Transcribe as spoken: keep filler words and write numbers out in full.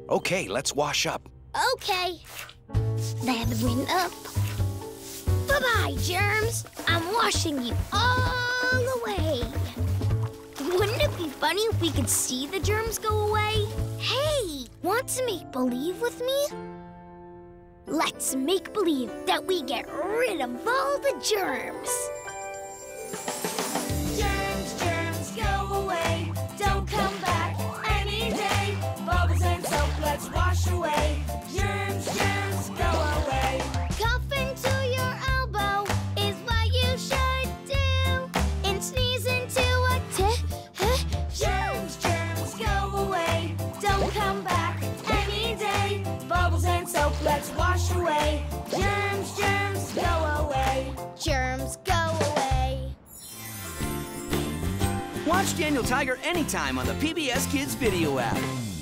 Okay, let's wash up. Okay. Lathering up. Bye-bye, germs. I'm washing you all away. Wouldn't it be funny if we could see the germs go away? Hey, want to make believe with me? Let's make believe that we get rid of all the germs. Germs, germs, go away. Don't come back any day. Bubbles and soap, let's wash away. Germs, germs, go away. Coughing to your elbow is what you should do. And sneeze into a tissue. Germs, germs, go away. Don't come back any day. Bubbles and soap, let's wash away. Germs, germs, go away. Germs, go away. Watch Daniel Tiger anytime on the P B S Kids video app.